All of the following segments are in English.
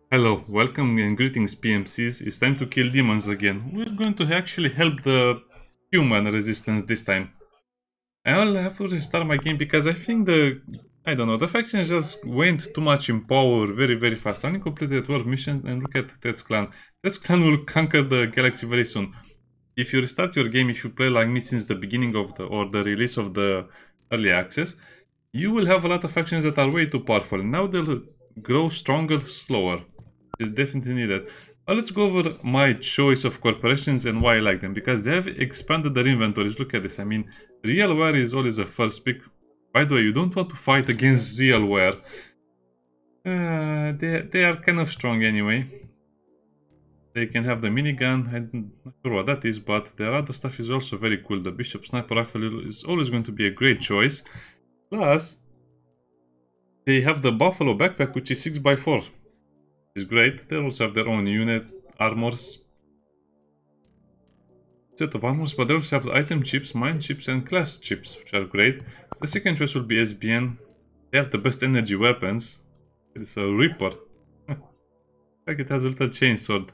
Hello, welcome and greetings PMCs. It's time to kill demons again. We're going to actually help the human resistance this time. I'll have to restart my game because I think I don't know, the factions just went too much in power very fast. I only completed 12 missions and look at Ted's clan. Ted's clan will conquer the galaxy very soon. If you restart your game, if you play like me since the beginning of the release of the early access, you will have a lot of factions that are way too powerful. Now they'll grow stronger slower. Is definitely needed. Let's go over my choice of corporations and why I like them, because they have expanded their inventories. Look at this. I mean, Realware is always a first pick. By the way, you don't want to fight against Realware. They are kind of strong anyway. They can have the minigun. I'm not sure what that is, but their other stuff is also very cool. The Bishop Sniper Rifle is always going to be a great choice. Plus, they have the Buffalo Backpack, which is 6x4. Is great. They also have their own unit armors, set of armors, but they also have the item chips, mine chips, and class chips, which are great. The second choice will be SBN. They have the best energy weapons. It's a Reaper. Like it has a little chainsword.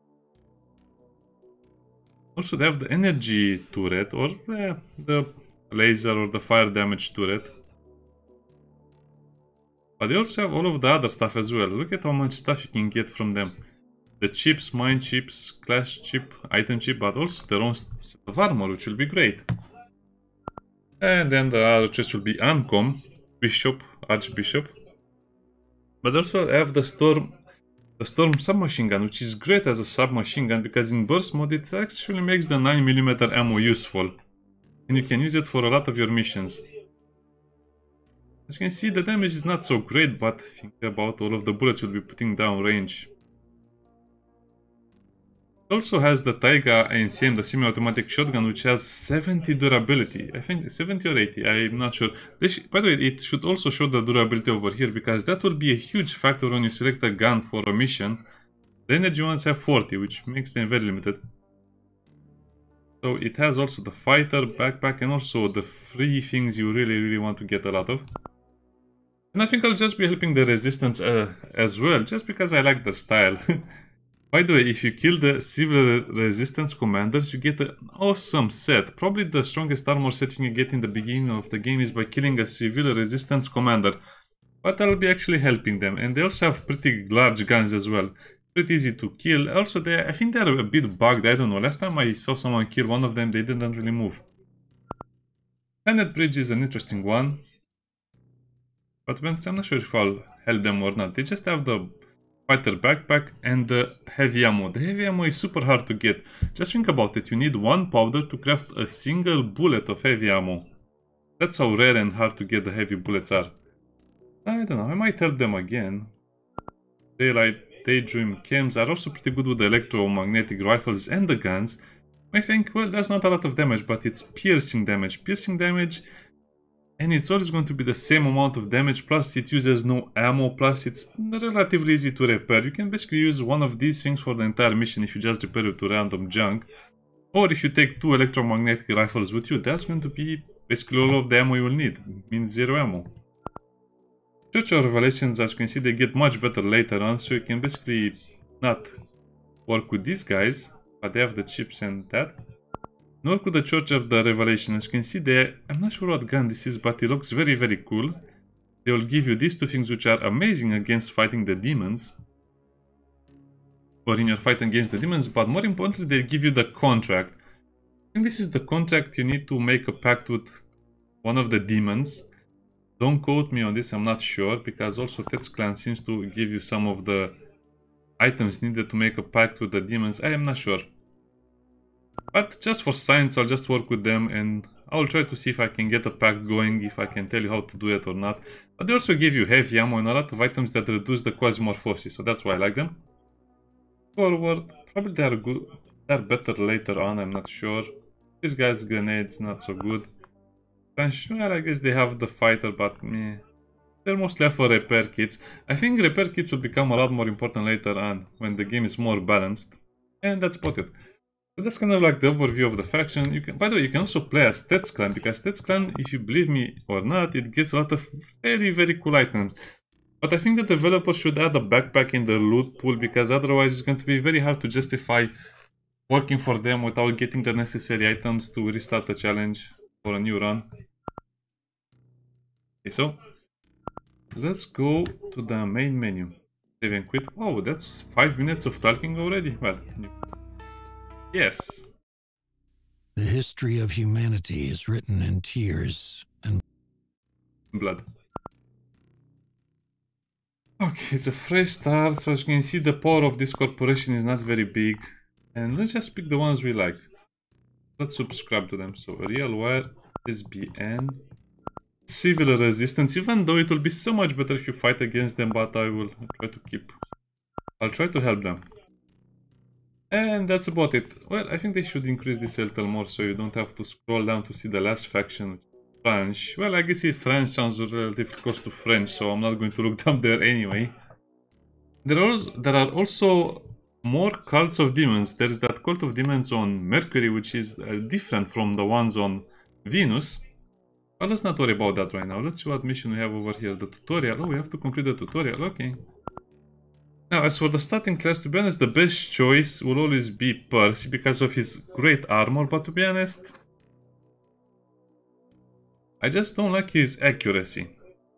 Also, they have the energy turret, or the laser or the fire damage turret. But they also have all of the other stuff as well. Look at how much stuff you can get from them. The chips, mine chips, class chip, item chip, but also their own set of armor, which will be great. And then the other choice will be Ancom, Bishop, Archbishop. But also I have the Storm submachine gun, which is great as a submachine gun because in burst mode it actually makes the 9mm ammo useful. And you can use it for a lot of your missions. As you can see, the damage is not so great, but think about all of the bullets you'll be putting down range. It also has the Taiga ANCM, the semi-automatic shotgun, which has 70 durability. I think 70 or 80, I'm not sure. By the way, it should also show the durability over here, because that will be a huge factor when you select a gun for a mission. The energy ones have 40, which makes them very limited. So it has also the fighter, backpack, and also the free things you really want to get a lot of. And I think I'll just be helping the resistance as well, just because I like the style. By the way, if you kill the civil resistance commanders, you get an awesome set. Probably the strongest armor set you can get in the beginning of the game is by killing a civil resistance commander. But I'll be actually helping them. And they also have pretty large guns as well. Pretty easy to kill. Also, I think they're a bit bugged. I don't know. Last time I saw someone kill one of them, they didn't really move. Planet Bridge is an interesting one. But I'm not sure if I'll help them or not. They just have the fighter backpack and the heavy ammo. The heavy ammo is super hard to get. Just think about it. You need one powder to craft a single bullet of heavy ammo. That's how rare and hard to get the heavy bullets are. I don't know. I might help them again. Daylight, Daydream, Chems are also pretty good with the electromagnetic rifles and the guns. I think, well, that's not a lot of damage, but it's piercing damage. Piercing damage... And it's always going to be the same amount of damage, plus it uses no ammo, plus it's relatively easy to repair. You can basically use one of these things for the entire mission if you just repair it to random junk. Or if you take 2 electromagnetic rifles with you, that's going to be basically all of the ammo you will need. It means 0 ammo. Church of Revelations, as you can see, they get much better later on, so you can basically not work with these guys, but they have the chips and that. Work with the Church of the Revelation. As you can see there, I'm not sure what gun this is, but it looks very cool. They will give you these two things which are amazing against fighting the demons. Or in your fight against the demons, but more importantly, they give you the contract. I think this is the contract you need to make a pact with one of the demons. Don't quote me on this, I'm not sure, because also Ted's clan seems to give you some of the items needed to make a pact with the demons. I am not sure. But just for science, I'll just work with them and I'll try to see if I can get a pact going, if I can tell you how to do it or not. But they also give you heavy ammo and a lot of items that reduce the quasi-morphosis, so that's why I like them. Forward, probably they're good. They're better later on, I'm not sure. This guy's grenades, not so good. Well, I guess they have the fighter, but meh. They're mostly for repair kits. I think repair kits will become a lot more important later on, when the game is more balanced. And that's about it. So that's kind of like the overview of the faction. By the way, you can also play as Ted's clan, because Ted's clan, if you believe me or not, it gets a lot of very cool items. But I think the developer should add a backpack in the loot pool, because otherwise it's going to be very hard to justify working for them without getting the necessary items to restart the challenge for a new run. Okay, so let's go to the main menu. Save and quit. Wow, that's 5 minutes of talking already. Well, yes. The history of humanity is written in tears and blood. Okay, it's a fresh start, so as you can see the power of this corporation is not very big. And let's just pick the ones we like. Let's subscribe to them. So RealWire, SBN, Civil Resistance, even though it will be so much better if you fight against them, but I'll try to help them. And that's about it. Well, I think they should increase this a little more so you don't have to scroll down to see the last faction, French. Well, I guess French sounds relatively close to French, so I'm not going to look down there anyway. There are also more cults of demons. There's that cult of demons on Mercury, which is different from the ones on Venus. But let's not worry about that right now. Let's see what mission we have over here. The tutorial. Oh, we have to complete the tutorial. Okay. Now, as for the starting class, to be honest, the best choice will always be Percy because of his great armor. But to be honest, I just don't like his accuracy.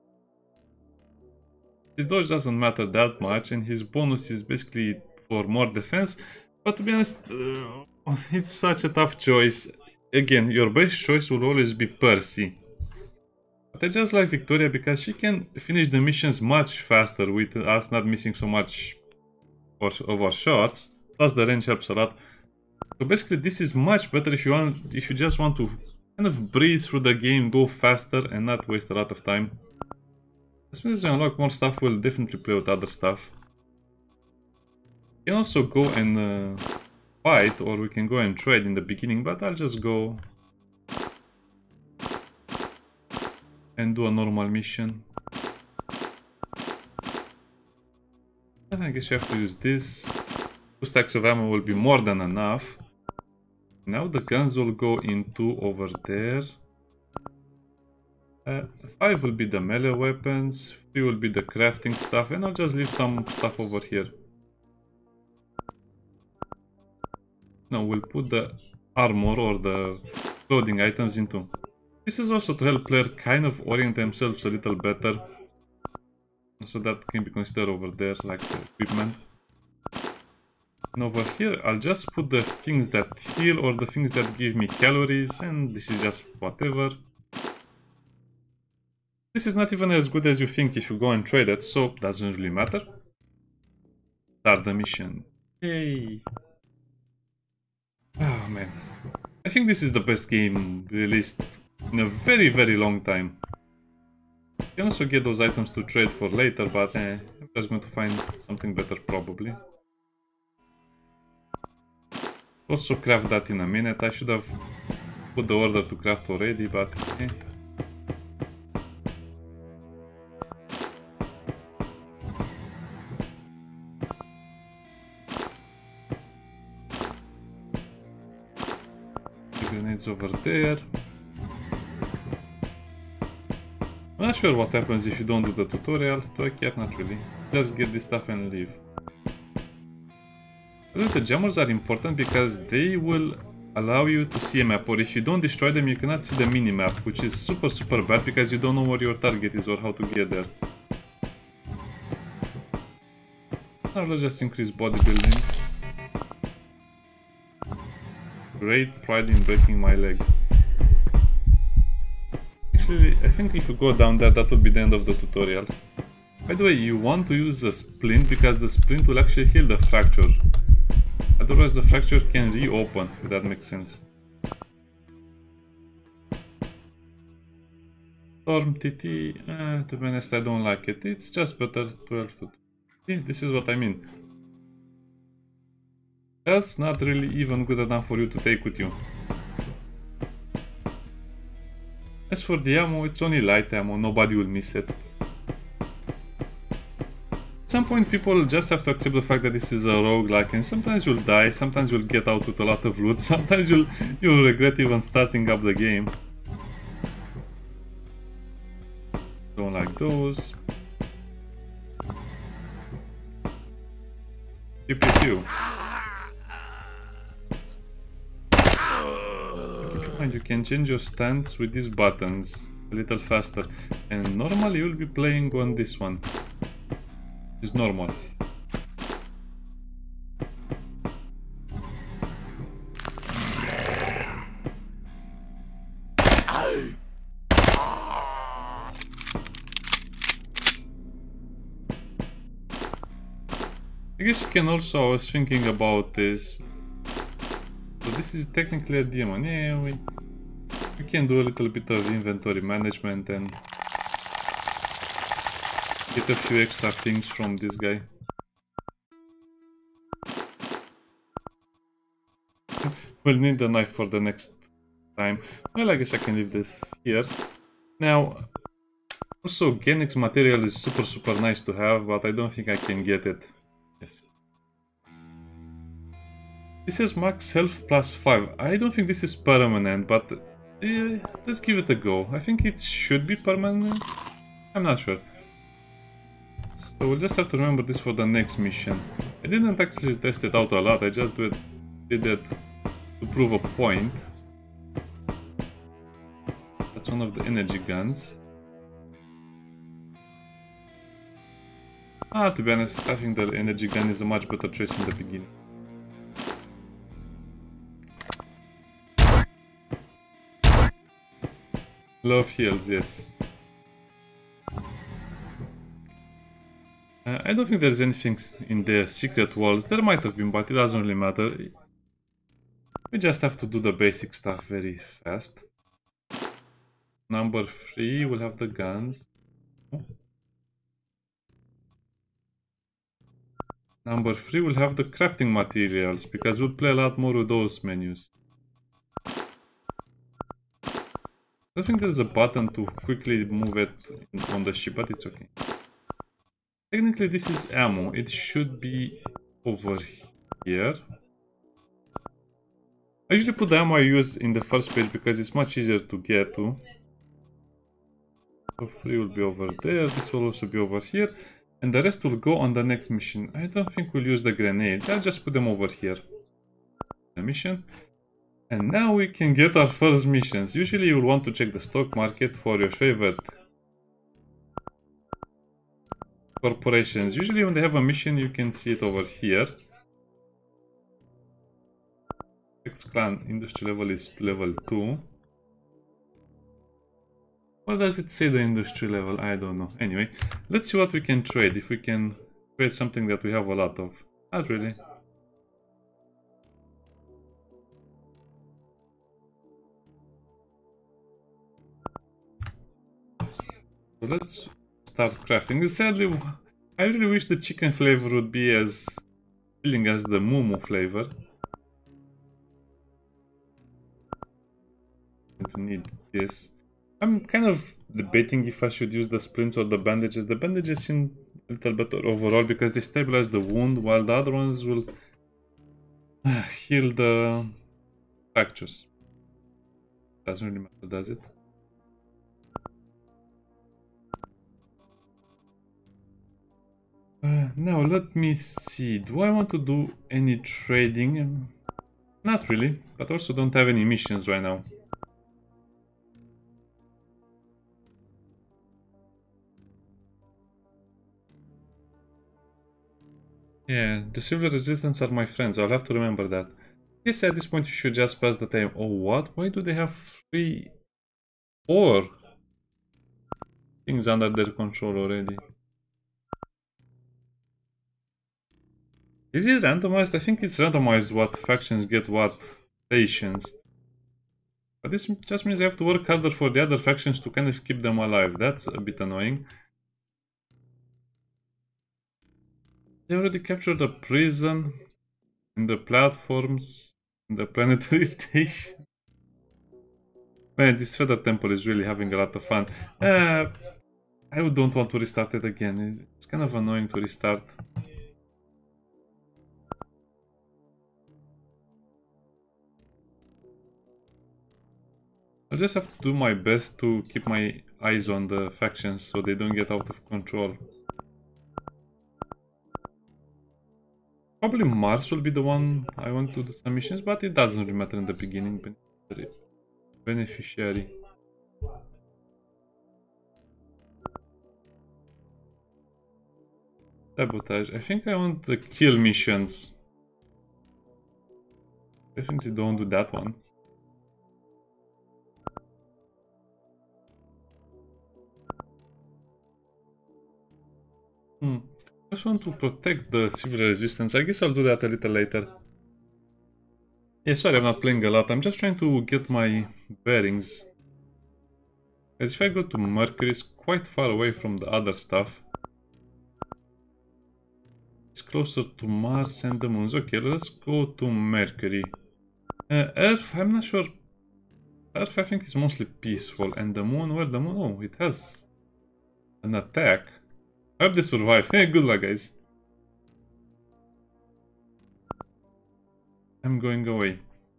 His dodge doesn't matter that much, and his bonus is basically for more defense. But to be honest, it's such a tough choice. Again, your best choice will always be Percy. But I just like Victoria because she can finish the missions much faster with us not missing so much of our shots. Plus the range helps a lot. So basically this is much better if you just want to kind of breeze through the game, go faster and not waste a lot of time. As soon as we unlock more stuff, we'll definitely play with other stuff. We can also go and fight, or we can go and trade in the beginning, but I'll just go and do a normal mission. And I guess you have to use this. 2 stacks of ammo will be more than enough. Now the guns will go into over there. 5 will be the melee weapons, 3 will be the crafting stuff, and I'll just leave some stuff over here. Now we'll put the armor or the clothing items into. This is also to help player kind of orient themselves a little better. So that can be considered over there, like the equipment. And over here, I'll just put the things that heal or the things that give me calories, and this is just whatever. This is not even as good as you think if you go and trade it, so it doesn't really matter. Start the mission. Yay! Oh man. I think this is the best game released in a very, very long time. You can also get those items to trade for later, but I'm just going to find something better probably. Also craft that in a minute. I should have put the order to craft already, but eh. Grenades over there. I'm not sure what happens if you don't do the tutorial. Do I care? Not really. Just get this stuff and leave. The jammers are important because they will allow you to see a map, or if you don't destroy them you cannot see the mini-map, which is super bad because you don't know where your target is or how to get there. Now let's just increase bodybuilding. Great pride in breaking my leg. Actually, I think if you go down there, that will be the end of the tutorial. By the way, you want to use the splint because the splint will actually heal the fracture. Otherwise, the fracture can reopen, if that makes sense. Storm TT, to be honest, I don't like it. It's just better 12 to 2. See, this is what I mean. That's not really even good enough for you to take with you. As for the ammo, it's only light ammo, nobody will miss it. At some point people just have to accept the fact that this is a roguelike, and sometimes you'll die, sometimes you'll get out with a lot of loot, sometimes you'll regret even starting up the game. Don't like those. Pew pew pew. Keep in mind, you can change your stance with these buttons a little faster. And normally you'll be playing on this one. It's normal. I guess you can also, I was thinking about this. So this is technically a demon. Yeah, we can do a little bit of inventory management and get a few extra things from this guy. We'll need the knife for the next time. Well, I guess I can leave this here. Now, also Genix material is super nice to have, but I don't think I can get it. Yes. This is max health plus 5. I don't think this is permanent, but let's give it a go. I think it should be permanent. I'm not sure. So we'll just have to remember this for the next mission. I didn't actually test it out a lot, I just did it to prove a point. That's one of the energy guns. To be honest, I think the energy gun is a much better choice in the beginning. Love heals, yes. I don't think there's anything in the secret walls. There might have been, but it doesn't really matter. We just have to do the basic stuff very fast. Number 3, we'll have the guns. Number 3, we'll have the crafting materials, because we'll play a lot more with those menus. I think there's a button to quickly move it on the ship, but it's okay. Technically this is ammo, it should be over here. I usually put the ammo I use in the first page because it's much easier to get to. So 3 will be over there, this will also be over here. And the rest will go on the next mission. I don't think we'll use the grenades, I'll just put them over here. The mission. And now we can get our first missions. Usually you'll want to check the stock market for your favorite corporations. Usually when they have a mission you can see it over here. X-Clan industry level is level 2. What does it say the industry level? I don't know. Anyway, let's see what we can trade. If we can trade something that we have a lot of. Not really. So let's start crafting. Sadly, I really wish the chicken flavor would be as filling as the Mumu flavor. We need this. I'm kind of debating if I should use the splints or the bandages. The bandages seem a little better overall because they stabilize the wound, while the other ones will heal the fractures. Doesn't really matter, does it? Now let me see. Do I want to do any trading? Not really, but also don't have any missions right now. Yeah, the Silver Resistance are my friends, I'll have to remember that. I guess at this point you should just pass the time. Oh, what? Why do they have 4 things under their control already? Is it randomized? I think it's randomized what factions get what stations. But this just means I have to work harder for the other factions to kind of keep them alive. That's a bit annoying. They already captured the prison, and the platforms, and the planetary station. Man, this Feather Temple is really having a lot of fun. I don't want to restart it again. It's kind of annoying to restart. I'll just have to do my best to keep my eyes on the factions so they don't get out of control. Probably Mars will be the one I want to do some missions, but it doesn't really matter in the beginning. Beneficiary. Sabotage. I think I want the kill missions. Definitely don't do that one. I just want to protect the civil resistance. I guess I'll do that a little later. Yeah, sorry, I'm not playing a lot. I'm just trying to get my bearings. As if I go to Mercury, it's quite far away from the other stuff. It's closer to Mars and the moons. Okay, let's go to Mercury. Earth, I'm not sure. Earth, I think, is mostly peaceful. And the moon, well, the moon, oh, it has an attack. I hope they survive. Hey, good luck, guys. I'm going away.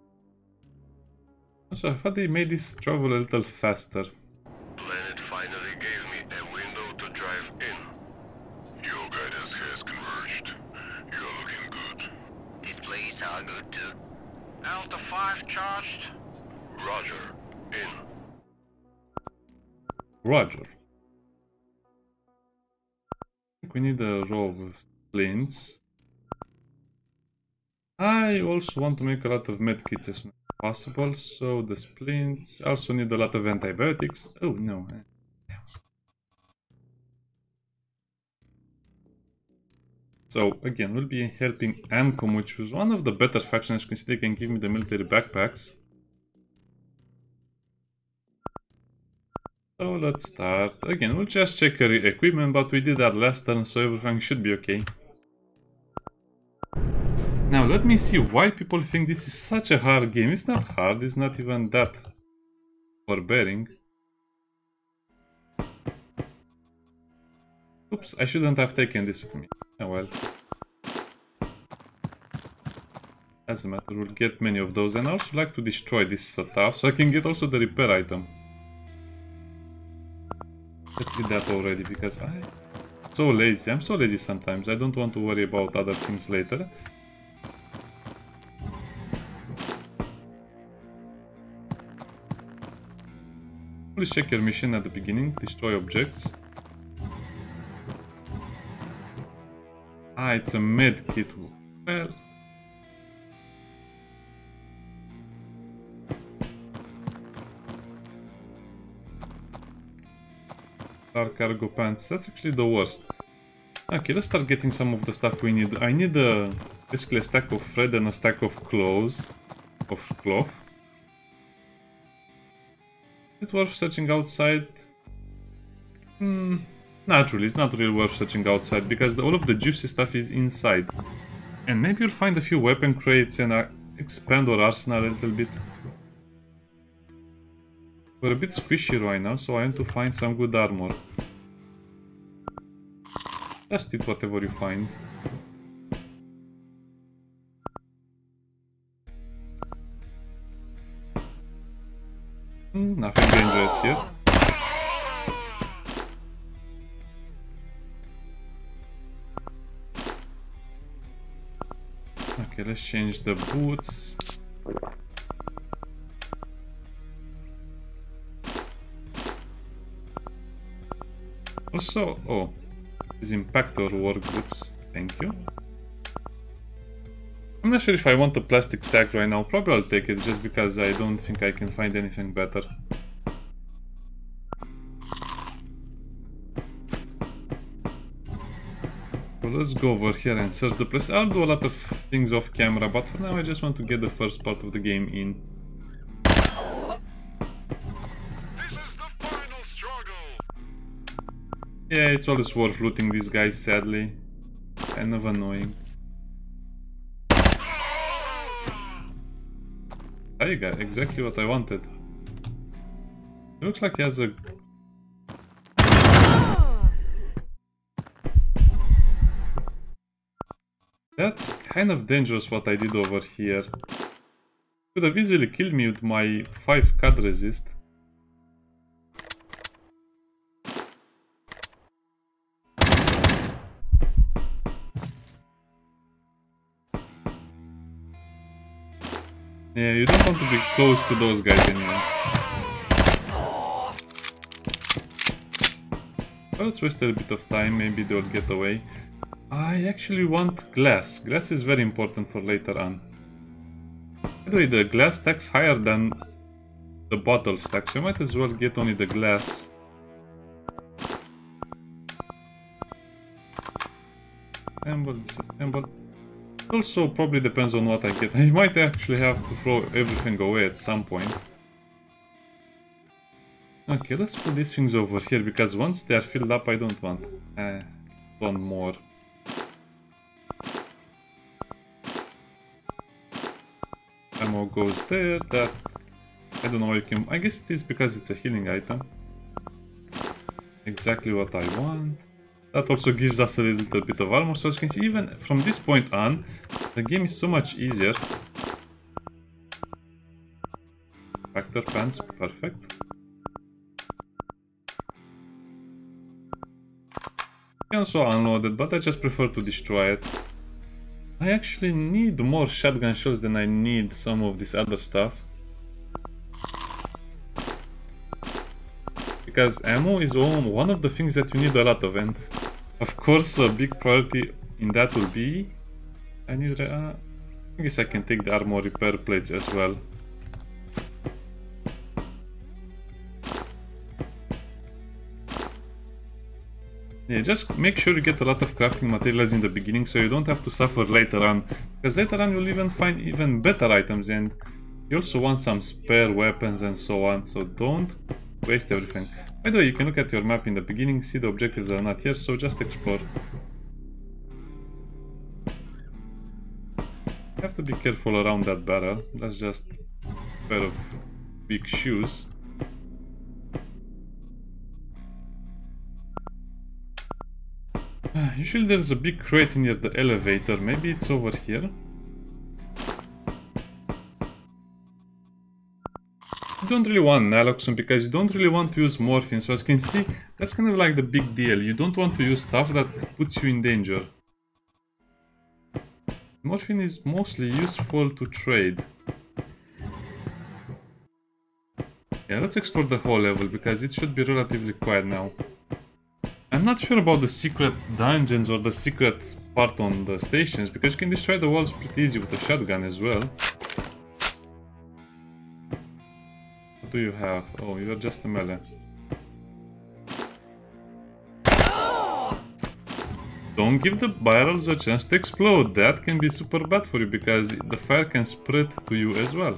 So I thought they made this travel a little faster. Planet finally gave me a window to drive in. Your guidance has converged. You're looking good. Displays are good too. Alpha 5 charged. Roger. In. Roger. I think we need a row of splints. I also want to make a lot of medkits as soon as possible, so the splints also need a lot of antibiotics. Oh no. So again, we'll be helping Ancom, which was one of the better factions. You can see they can give me the military backpacks. So let's start. Again, we'll just check our equipment, but we did that last turn, so everything should be okay. Now let me see why people think this is such a hard game. It's not hard, it's not even that overbearing. Oops, I shouldn't have taken this with me. Oh well. Doesn't matter, we'll get many of those, and I also like to destroy this stuff so I can get also the repair item. Let's see that already, because I'm so lazy. I'm so lazy sometimes. I don't want to worry about other things later. Please check your mission at the beginning. Destroy objects. Ah, it's a med kit. Well, dark cargo pants. That's actually the worst. Okay, let's start getting some of the stuff we need. I need basically a stack of thread and a stack of cloth. Is it worth searching outside? Not really. It's not really worth searching outside because all of the juicy stuff is inside. And maybe you'll find a few weapon crates and expand our arsenal a little bit. We're a bit squishy right now, so I want to find some good armor. Just eat whatever you find. Nothing dangerous here. Okay, let's change the boots. Also, oh, these impactor work boots. Thank you. I'm not sure if I want a plastic stack right now. Probably I'll take it just because I don't think I can find anything better. So let's go over here and search the place. I'll do a lot of things off camera, but for now I just want to get the first part of the game in. Yeah, it's always worth looting these guys, sadly. Kind of annoying. There you go, exactly what I wanted. It looks like he has a... That's kind of dangerous what I did over here. Could have easily killed me with my 5 CAD resist. Yeah, you don't want to be close to those guys anyway. Well, let's waste a little bit of time, maybe they'll get away. I actually want glass. Glass is very important for later on. By the way, the glass stacks higher than the bottle stack, so you might as well get only the glass. Assemble, disassemble. Also probably depends on what I get. I might actually have to throw everything away at some point. Okay, let's put these things over here, because once they are filled up I don't want one more. Ammo goes there, that... I don't know why you can... I guess it is because it's a healing item. Exactly what I want. That also gives us a little bit of armor, so as you can see, even from this point on, the game is so much easier. Factor pants, perfect. You can also unload it, but I just prefer to destroy it. I actually need more shotgun shells than I need some of this other stuff. Because ammo is one of the things that you need a lot of, and of course a big priority in that will be... I guess I can take the armor repair plates as well. Yeah, just make sure you get a lot of crafting materials in the beginning so you don't have to suffer later on. Because later on you'll even find even better items, and you also want some spare weapons and so on, so don't waste everything. By the way, you can look at your map in the beginning, see the objectives are not here, so just explore. You have to be careful around that barrel, that's just a pair of big shoes. Usually there's a big crate near the elevator, maybe it's over here. You don't really want naloxone because you don't really want to use morphine, so as you can see, that's kind of like the big deal. You don't want to use stuff that puts you in danger. Morphine is mostly useful to trade. Yeah, let's explore the whole level because it should be relatively quiet now. I'm not sure about the secret dungeons or the secret part on the stations, because you can destroy the walls pretty easy with a shotgun as well. What do you have? Oh, you're just a melee. Don't give the barrels a chance to explode. That can be super bad for you because the fire can spread to you as well.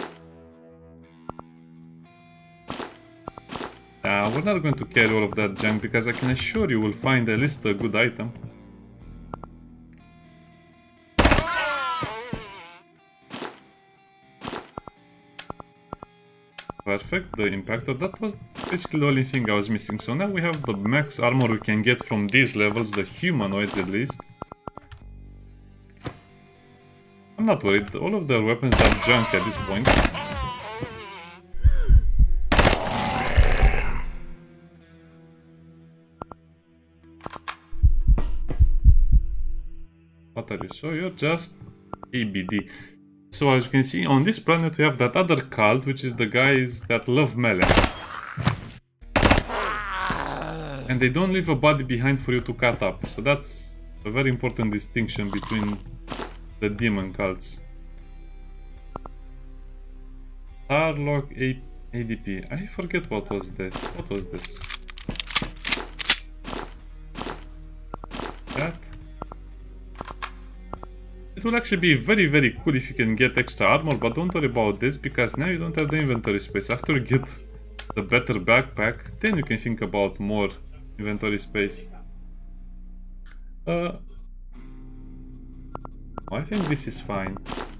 We're not going to carry all of that junk because I can assure you will find at least a good item. Perfect, the impactor, that was basically the only thing I was missing. So now we have the max armor we can get from these levels, the humanoids at least. I'm not worried, all of their weapons are junk at this point. What are you? So you're just ABD. So as you can see, on this planet we have that other cult, which is the guys that love melee. And they don't leave a body behind for you to cut up. So that's a very important distinction between the demon cults. Starlock ADP. I forget what was this. What was this? That? It will actually be very, very cool if you can get extra armor, but don't worry about this because now you don't have the inventory space. After you get the better backpack, then you can think about more inventory space. I think this is fine.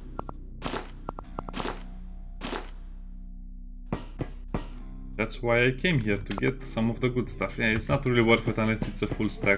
That's why I came here, to get some of the good stuff. Yeah, it's not really worth it unless it's a full stack.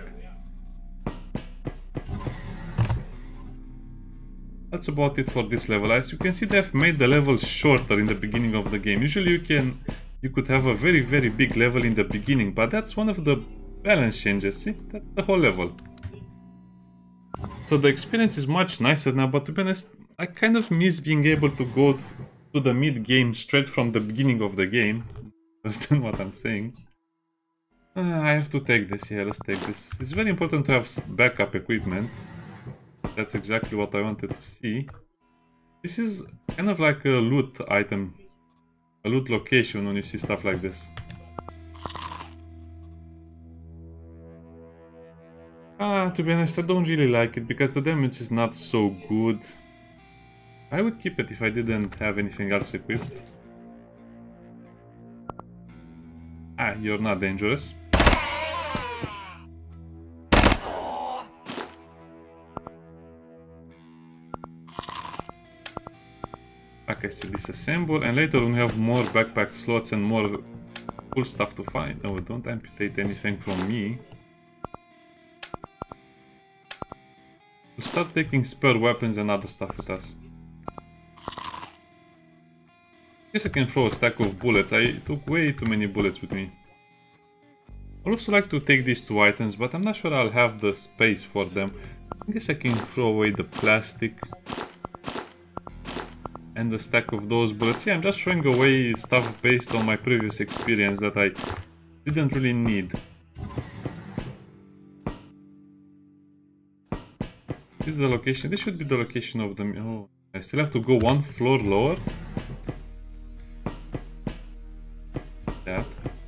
That's about it for this level. As you can see, they've made the level shorter in the beginning of the game. Usually you could have a very, very big level in the beginning, but that's one of the balance changes. See, that's the whole level. So the experience is much nicer now, but to be honest, I kind of miss being able to go to the mid-game straight from the beginning of the game. Understand what I'm saying? I have to take this, yeah, let's take this. It's very important to have backup equipment. That's exactly what I wanted to see. This is kind of like a loot item, a loot location when you see stuff like this. To be honest, I don't really like it because the damage is not so good. I would keep it if I didn't have anything else equipped. You're not dangerous. Okay, so disassemble, and later when we have more backpack slots and more cool stuff to find. Oh, don't amputate anything from me. We'll start taking spare weapons and other stuff with us. I guess I can throw a stack of bullets. I took way too many bullets with me. I'd also like to take these 2 items, but I'm not sure I'll have the space for them. I guess I can throw away the plastic and the stack of those bullets. Yeah, I'm just throwing away stuff based on my previous experience that I didn't really need. This is the location. This should be the location of the... Oh, I still have to go 1 floor lower? That.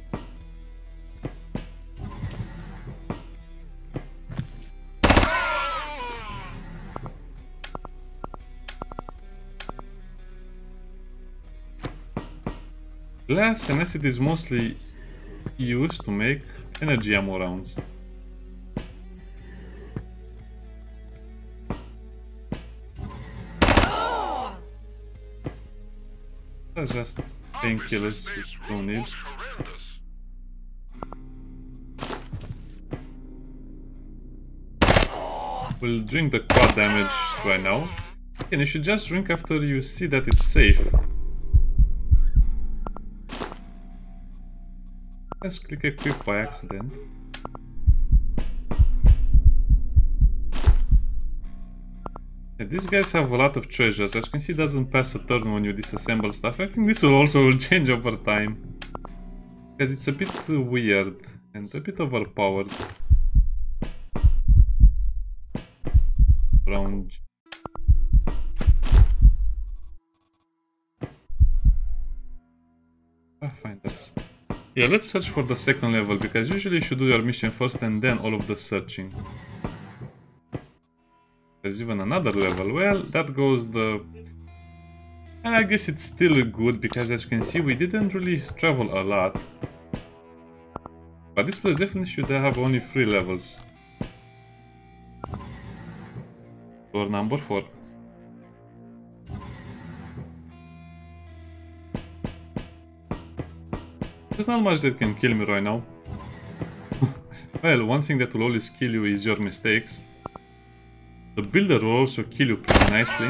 Glass and acid is mostly used to make energy ammo rounds. That's just painkillers we don't need. We'll drink the quad damage right now. And you should just drink after you see that it's safe. Let's click equip by accident. Yeah, these guys have a lot of treasures. As you can see, it doesn't pass a turn when you disassemble stuff. I think this will also change over time. Because it's a bit weird and a bit overpowered. Round. Pathfinders. Yeah, let's search for the second level, because usually you should do your mission first and then all of the searching. There's even another level. Well, that goes the... And I guess it's still good, because as you can see, we didn't really travel a lot. But this place definitely should have only 3 levels. Door number 4. There's not much that can kill me right now. Well, one thing that will always kill you is your mistakes. The builder will also kill you pretty nicely.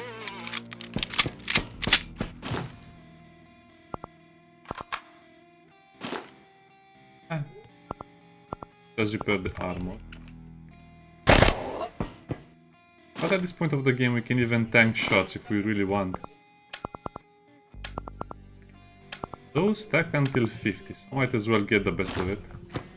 Just repair the armor. But at this point of the game we can even tank shots if we really want. Those stack until 50, so might as well get the best of it.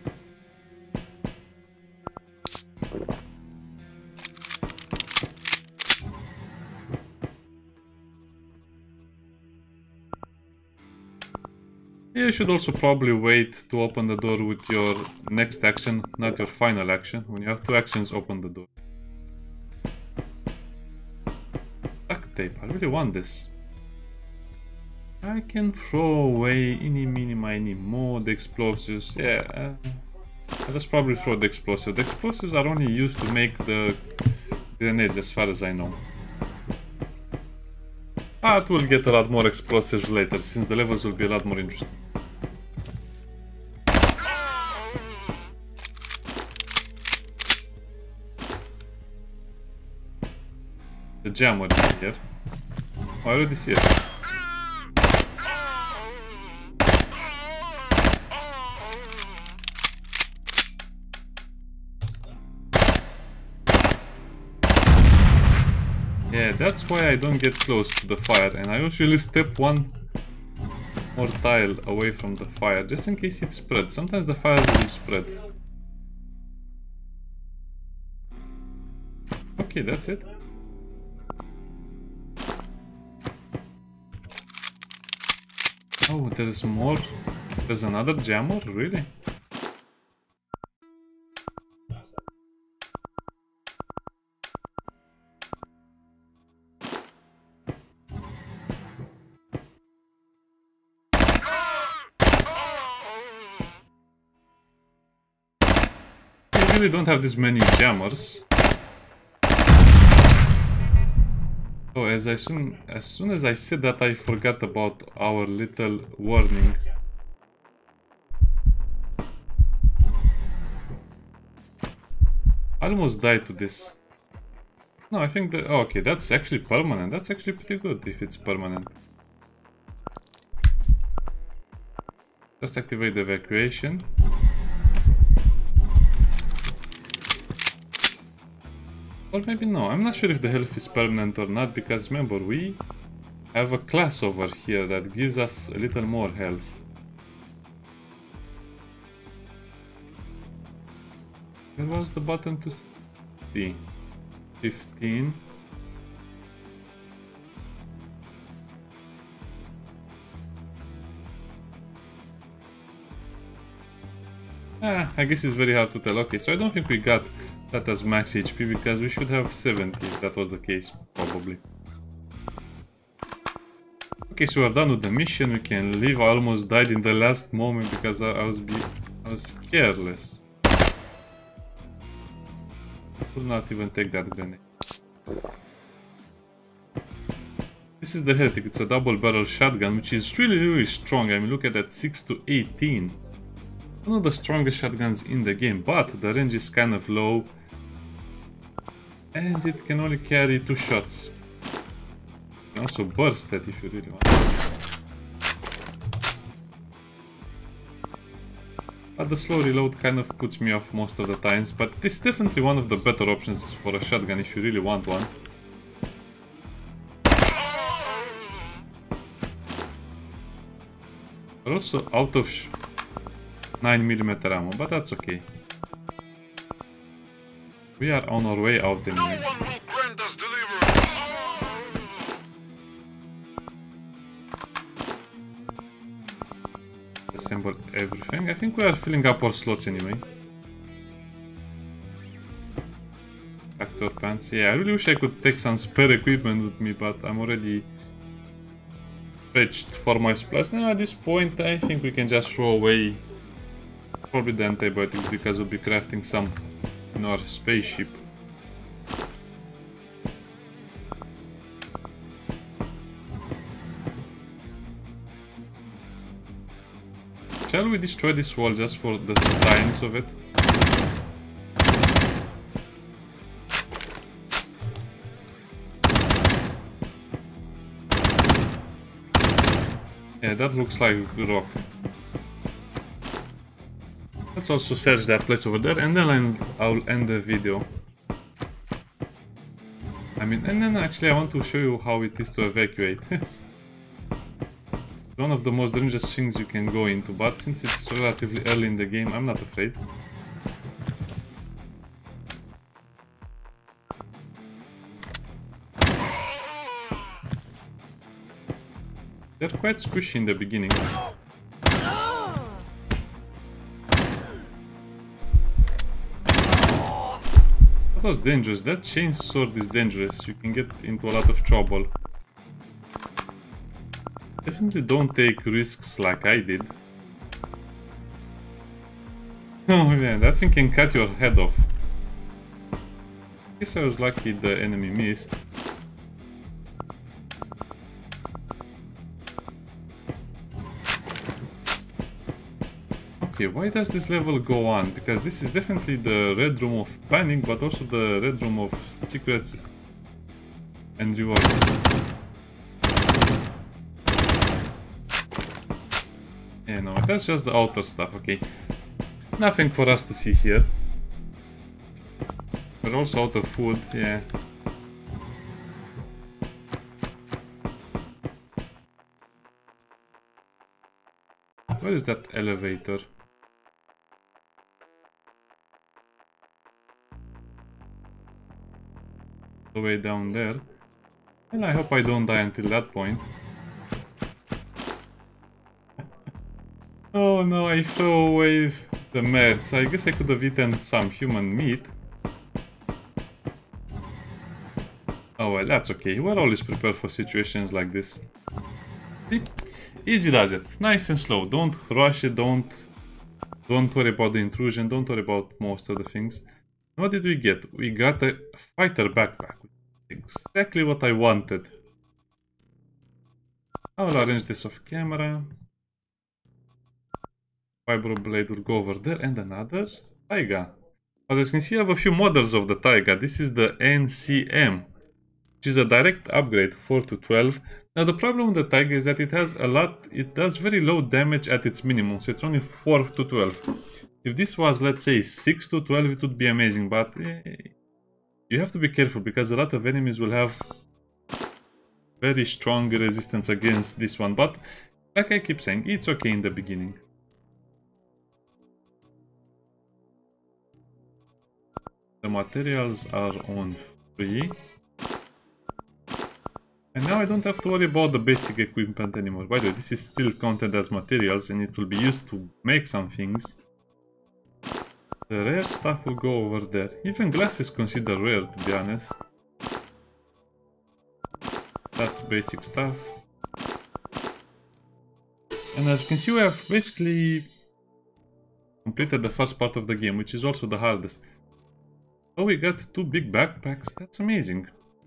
You should also probably wait to open the door with your next action, not your final action. When you have 2 actions, open the door. Duct tape, I really want this. I can throw away any mini mo, the explosives. Yeah, I'll just probably throw the explosives. The explosives are only used to make the grenades, as far as I know. But we'll get a lot more explosives later, since the levels will be a lot more interesting. The jammer is here. Oh, I already see it. Yeah, that's why I don't get close to the fire, and I usually step one more tile away from the fire, just in case it spreads. Sometimes the fire will spread. Okay, that's it. Oh, there's more. There's another jammer? Really? We really don't have this many jammers. Oh, as soon as I said that, I forgot about our little warning. I almost died to this. No, I think that... Oh, okay, that's actually permanent. That's actually pretty good if it's permanent. Just activate the evacuation. Or maybe no, I'm not sure if the health is permanent or not, because remember, we have a class over here that gives us a little more health. Where was the button to see? 15. I guess it's very hard to tell. Okay, so I don't think we got that as max HP, because we should have 70 if that was the case, probably. Okay, so we're done with the mission. We can leave. I almost died in the last moment because I was careless. I could not even take that grenade. This is the Heretic. It's a double barrel shotgun, which is really strong. I mean, look at that, 6 to 18. One of the strongest shotguns in the game, but the range is kind of low. And it can only carry 2 shots. You can also burst it if you really want. But the slow reload kind of puts me off most of the times. But it's definitely one of the better options for a shotgun if you really want one. We're also out of 9mm ammo, but that's okay. We are on our way out anyway. Assemble everything. I think we are filling up our slots anyway. Factor pants. Yeah, I really wish I could take some spare equipment with me, but I'm already stretched for my supplies. Now at this point, I think we can just throw away probably the antibiotics, because we'll be crafting some in our spaceship. Shall we destroy this wall just for the science of it? Yeah, that looks like rock. Let's also search that place over there, and then I'll end the video. I mean, and then actually I want to show you how it is to evacuate. One of the most dangerous things you can go into, but since it's relatively early in the game, I'm not afraid. They're quite squishy in the beginning. That was dangerous. That chain sword is dangerous. You can get into a lot of trouble. Definitely don't take risks like I did. Oh man, that thing can cut your head off. Guess I was lucky the enemy missed. Okay, why does this level go on? Because this is definitely the Red Room of Panic, but also the Red Room of Secrets and Rewards. Yeah, no, that's just the outer stuff, okay. Nothing for us to see here. We're also out of food, yeah. Where is that elevator? The way down there. Well, I hope I don't die until that point. Oh no, I throw away the meds. I guess I could have eaten some human meat. Oh well, that's okay. We're always prepared for situations like this. See? Easy does it. Nice and slow. Don't rush it. Don't worry about the intrusion. Don't worry about most of the things. What did we get? We got a fighter backpack. Exactly what I wanted. I will arrange this off camera. Vibroblade will go over there, and another Taiga. As you can see, you have a few models of the Taiga. This is the NCM, which is a direct upgrade 4 to 12. Now the problem with the Taiga is that it does very low damage at its minimum, so it's only 4 to 12. If this was, let's say, 6 to 12, it would be amazing, but you have to be careful because a lot of enemies will have very strong resistance against this one. But like I keep saying, it's okay in the beginning. The materials are on free. And now I don't have to worry about the basic equipment anymore. By the way, this is still counted as materials and it will be used to make some things. The rare stuff will go over there. Even glass is considered rare, to be honest. That's basic stuff. And as you can see, we have basically completed the first part of the game, which is also the hardest. Oh, we got 2 big backpacks. That's amazing.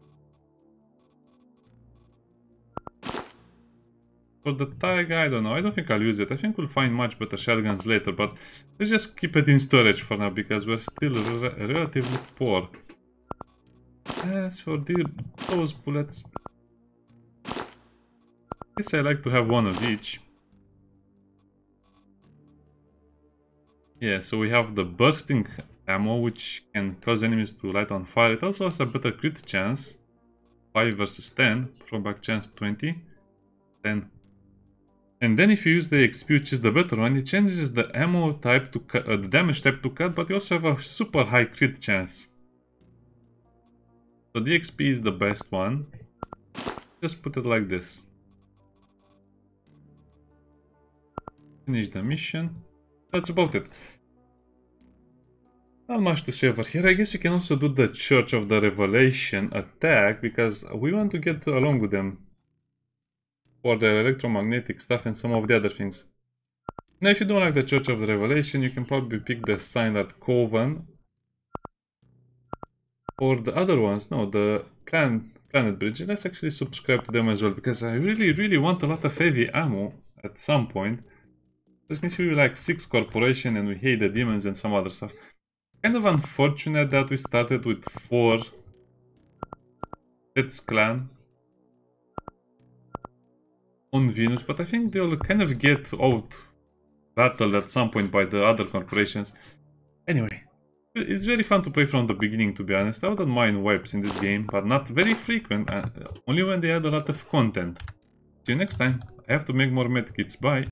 For the Taiga, I don't know. I don't think I'll use it. I think we'll find much better shotguns later, but let's just keep it in storage for now because we're still relatively poor. As for those bullets, I guess I like to have one of each. Yeah, so we have the bursting ammo, which can cause enemies to light on fire. It also has a better crit chance, 5 versus 10, throwback chance 20, 10. And then if you use the XP, which is the better one, it changes the ammo type to the damage type to cut, but you also have a super high crit chance. So the XP is the best one. Just put it like this. Finish the mission. That's about it. Not much to say over here. I guess you can also do the Church of the Revelation attack, because we want to get along with them for the electromagnetic stuff and some of the other things. Now, if you don't like the Church of the Revelation, you can probably pick the Silent Coven. Or the other ones, no, the Planet Bridge. Let's actually subscribe to them as well, because I really want a lot of heavy ammo at some point. As you can see, we like 6 Corporation and we hate the demons and some other stuff. Kind of unfortunate that we started with 4 Let's Clan on Venus, but I think they'll kind of get out battled at some point by the other corporations. Anyway, it's very fun to play from the beginning, to be honest. I wouldn't mind wipes in this game, but not very frequent, only when they add a lot of content. See you next time. I have to make more medkits. Bye.